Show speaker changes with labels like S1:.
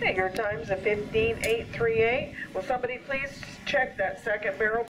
S1: Okay, your time's a 15.838. Will somebody please check that second barrel?